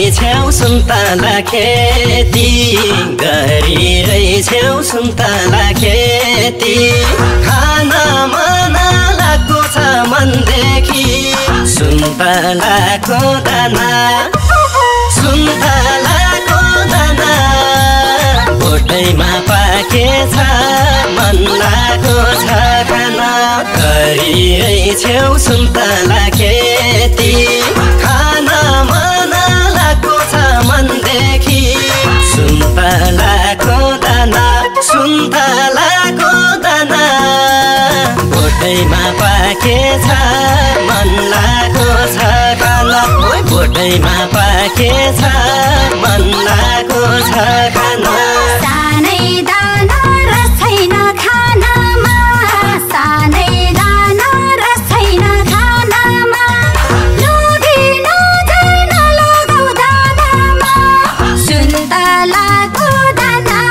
गरिरहेछौ सुन्तला खेती गरिरहेछौ सुन्तला खेती खान मन लाग्दो छ मनदेखि सुन्तलाको दाना सुन्तलाको दाना बोटैमा पाकेछ मन लागो छ खाना गरिरहेछौ सुन्तला खेती खान मन लाग्दो छ मनदेखि सुन्तलाको दाना सुन्तलाको दाना बोटैमा पाकेछ मन लागो छ खाना बोटैमा पाकेछ मन लागो छ खाना सानै दाना रस छैन खानामा सानै दाना रस छैन खानामा लोभी नजान लगाउ दानामा सुन्तलाको दाना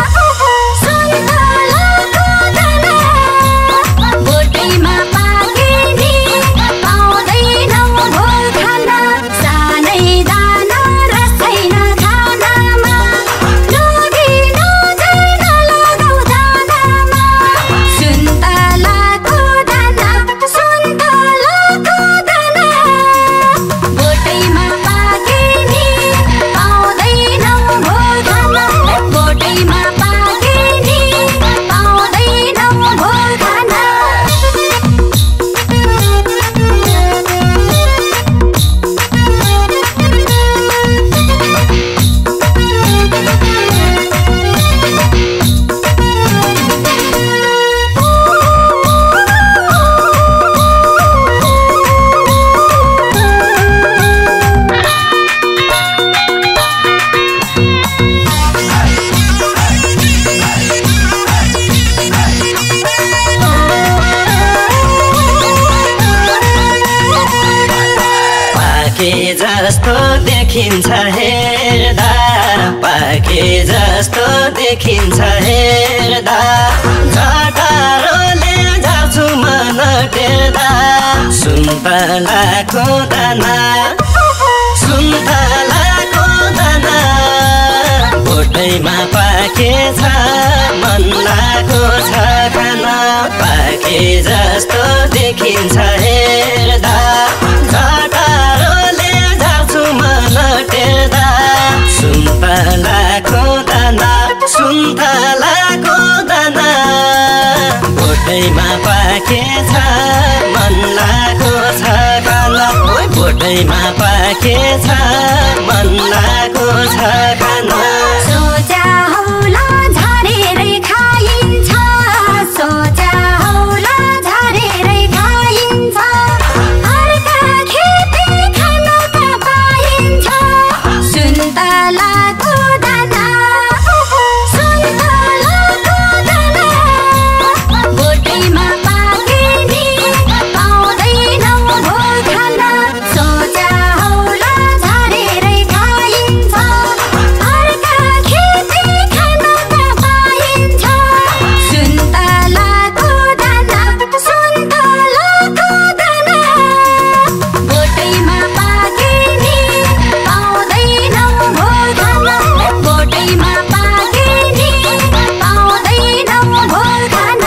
सुन्तलाको दाना बोटैमा पाके नि पाउँदैनौ भोल खाना सानै दाना रस छैन खानामा लोभी नजान लगाउ दानामा सुन्तलाको दाना सुन्तलाको दाना बोटैमा पाके नि पाउँदैनौ भोल खाना बोटैमा पाके नि पाउँदैनौ भोल खाना पाके जस्तो देखिन्छ हेर्दा पाके जस्तो देखिन्छ हेर्दा झटारोले जाछु मन टेर्दा सुन्तलाको दाना सुन्तलाको दाना बोटैमा पाकेछ मन लागो छ खाना पाके जस्तो देखिन्छ हेर्दा झटारोले जाछु मन टेर्दा सुन्तलाको दाना सुन्तलाको दाना बोटैमा पाकेछ मन लागो छ खाना बोटैमा पाकेछ मन लागो छ खाना सोचा होला झरेरै खाइन्छ सोचा होला झरेरै खाइन्छ अर्का खेती खान त पाइन्छ सुन्तलाको दाना सुन्तलाको दाना बोटैमा पाके नि पाउँदैनौ भोल खाना सोचा होला झरेरै खाइन्छ अर्का खेती खान त पाइन्छ सुन्तलाको दाना सुन्तलाको दाना बोटैमा पाके नि पाउँदैनौ भोल खाना बोटैमा पाके नि पाउँदैनौ भोल खाना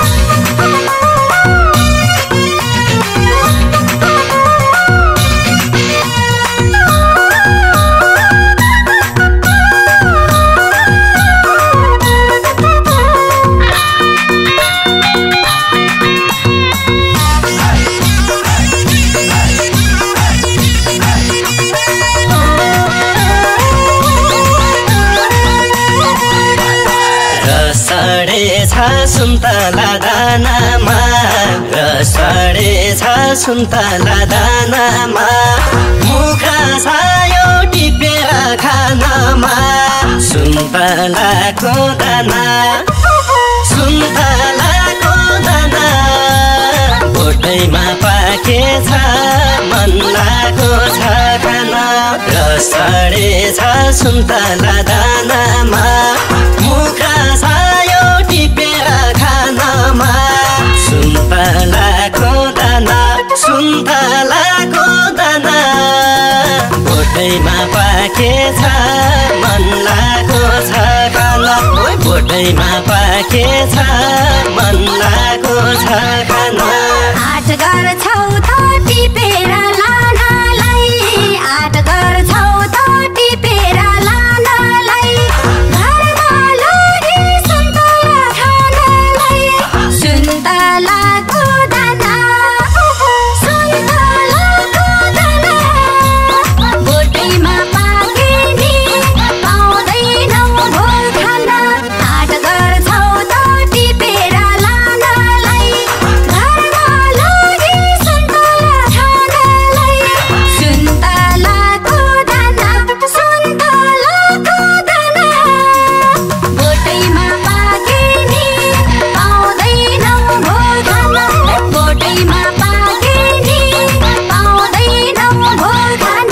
रसडे छ सुन्तला दानामा रसडे छ सुन्तला दानामा मुखा सायो टिपेर खानामा सुन्तलाको दाना सुन्तलाको दाना बोटैमा पाकेछ मन लागो छ खाना रसडे छ सुन्तला दानामा मुखा सायो टिपेर खानामा सुन्तलाको दाना सुन्तलाको दाना भोटैमा पाकेछ मन लागेको छ खान भोटैमा पाकेछ मन लागेको छ खान आठ गर्छौ त टिपेर लानलाई आठ गर्छौ त टिपेर लानलाई घरमा लगी सुन्तला खानलाई सुन्तलाको दाना सुन्तलाको दाना भोटैमा पाके नि पाउँदैनौ भोट खान आठ गर्छौ त टिपेर लानलाई घरमा लगी सुन्तला खानलाई सुन्तलाको दाना सुन्तलाको दाना भोटैमा पाके नि पाउँदैनौ भोट खान भोटैमा पाके नि पाउँदैनौ भोट खान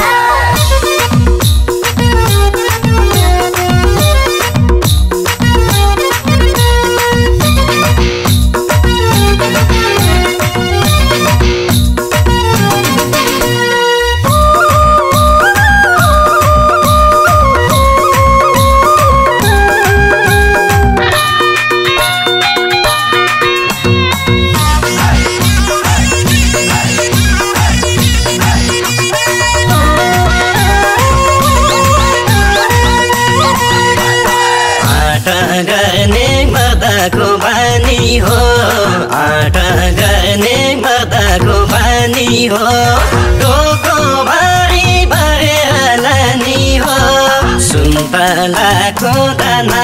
आँट गर्ने मर्दाको बानी हो आँट गर्ने मर्दाको बानी हो टोको भारी भरेर लानी हो सुन्तलाको दाना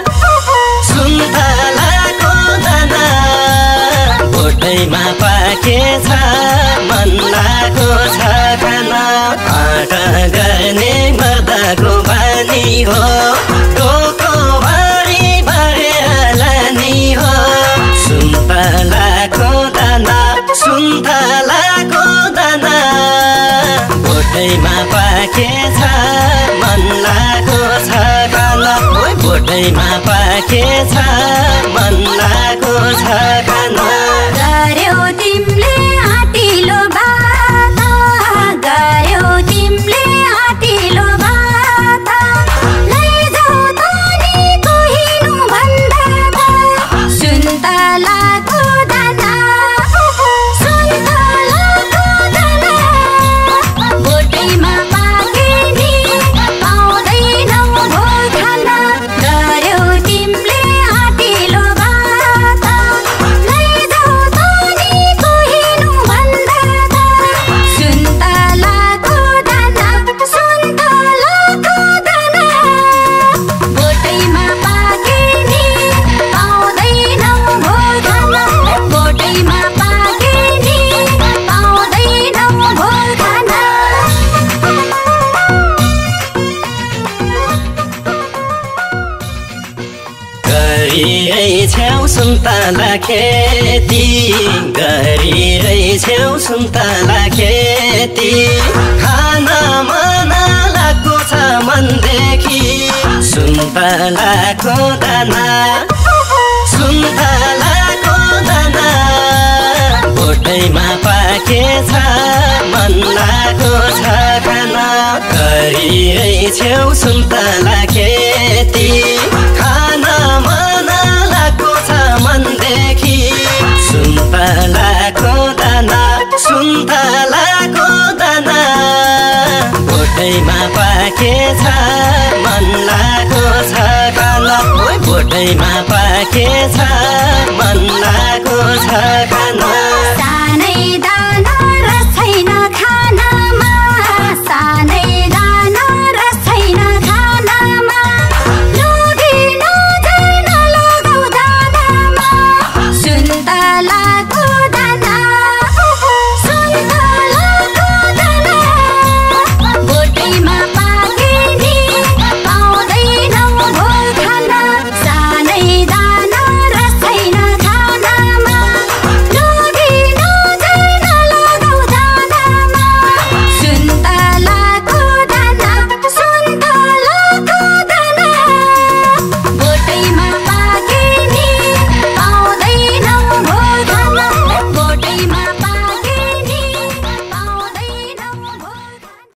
सुन्तलाको दाना भोटैमा पाकेछ मन लागेको छ खान आँट गर्ने मर्दाको बानी हो टोको भारी भरेर लानी हो सुन्तलाको दाना सुन्तलाको दाना भोटैमा पाकेछ मन लागेको छ खान भोटैमा पाकेछ मन लागेको छ खान गर्यौ तिमीले आँटिलो बात गर्यौ तिमीले आँटिलो बात लैजाऊ त नि कोहिनु भन्दा त सुन्तलाको दाना सुन्तलाको दाना भोटैमा पाके नि पाउँदैनौ भोट खान गर्यौ तिमीले आँटिलो बात लैजाऊ त नि कोहिनु भन्दा त सुन्तलाको दाना सुन्तलाको दाना भोटैमा पाके नि पाउँदैनौ भोट खान भोटैमा पाके नि पाउँदैनौ भोट खान गरिरहेछौ सुन्तला खेती गरिरहेछौ सुन्तला खेती खान मन लागेको छ मनदेखि सुन्तलाको दाना सुन्तलाको दाना भोटैमा पाकेछ मन लागेको छ खान गरिरहेछौ सुन्तला खेती खान मन लागेको छ मनदेखि सुन्तलाको दाना सुन्तलाको दाना भोटैमा पाकेछ मन लागेको छ खान भोटैमा पाकेछ मन लागेको छ खान